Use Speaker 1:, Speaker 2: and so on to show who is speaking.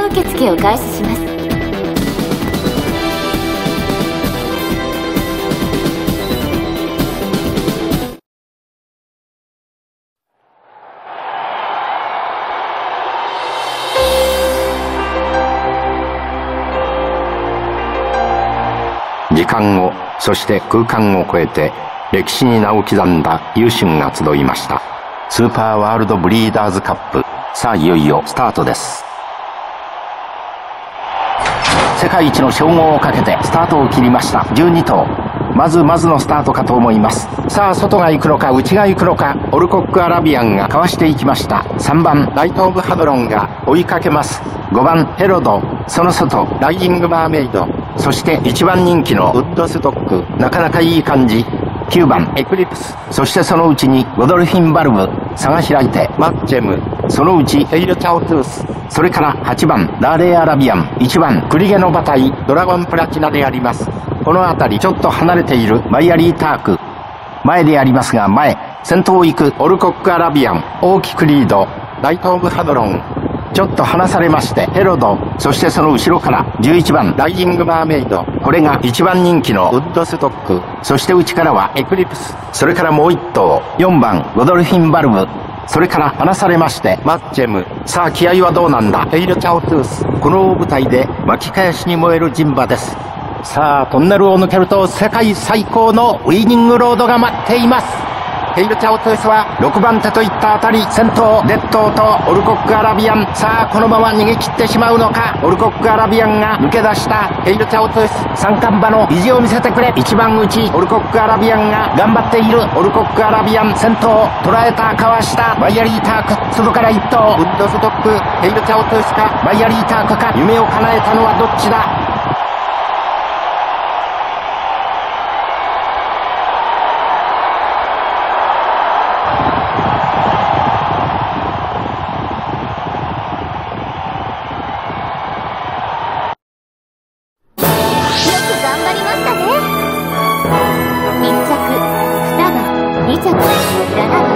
Speaker 1: 受付を開始します。
Speaker 2: 時間を、そして空間を超えて歴史に名を刻んだ優秀が集いました。スーパーワールドブリーダーズカップ、さあいよいよスタートです。世界一の称号をかけてスタートを切りました12頭。まずのスタートかと思います。さあ外が行くのか内が行くのか、オルコックアラビアンがかわしていきました。3番ライトオブハドロンが追いかけます。5番ヘロド、その外ライジングマーメイド、そして1番人気のウッドストック、なかなかいい感じ。9番エクリプス、そしてそのうちにゴドルフィンバルブ、差が開いてマッチェム、そのうちヘイルチャオトゥース、それから8番ラーレアラビアン、1番クリゲの馬体ドラゴンプラチナであります。この辺りちょっと離れているマイアリーターク、前でありますが前、先頭を行くオルコックアラビアン、大きくリードライトオブハドロン、ちょっと離されましてヘロド、そしてその後ろから11番ライジングマーメイド、これが1番人気のウッドストック、そして内からはエクリプス、それからもう1頭4番ゴドルフィンバルブ、それから離されましてマッチェム。さあ気合はどうなんだ。ヘイルチャオトゥース、この大舞台で巻き返しに燃える陣馬です。さあトンネルを抜けると世界最高のウィニングロードが待っています。ヘイルチャオトゥースは6番手といったあたり、先頭レッドとオルコックアラビアン、さあこのまま逃げ切ってしまうのか。オルコックアラビアンが抜け出したヘイルチャオトゥース、三冠馬の意地を見せてくれ。一番内オルコックアラビアンが頑張っている。オルコックアラビアン先頭捉えた、かわしたマイアリーターク、外から1頭ウッドストック、ヘイルチャオトゥースかマイアリータークか、夢を叶えたのはどっちだ。
Speaker 1: 1着、2番、2着、7番。